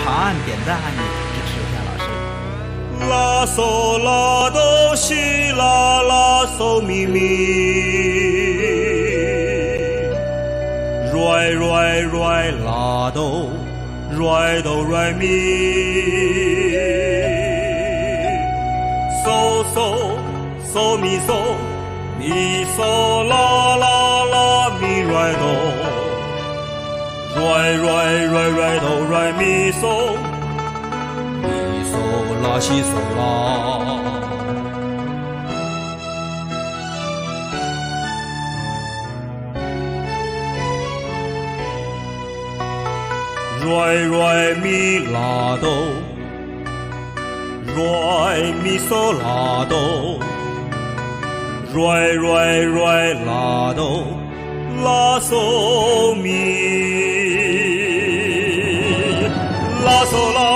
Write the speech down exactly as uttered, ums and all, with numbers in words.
长按点赞按钮支持夏老师。 拉嗦拉哆西拉拉嗦咪咪，瑞瑞瑞拉哆，瑞哆瑞咪，嗦嗦嗦咪嗦，咪嗦啦啦啦咪瑞哆，瑞瑞瑞瑞哆瑞咪嗦。拉西嗦啦，瑞瑞咪拉哆，瑞咪嗦拉哆，瑞瑞瑞拉哆，拉嗦咪，拉嗦啦。